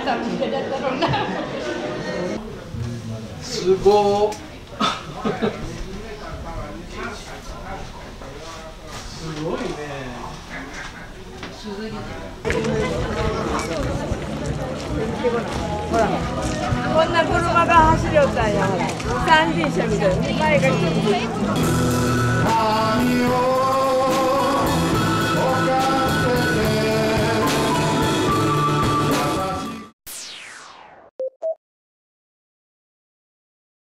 すごー。すごいね。 ほら、こんな車が走りよったんや。三輪車みたいな、前が一つ。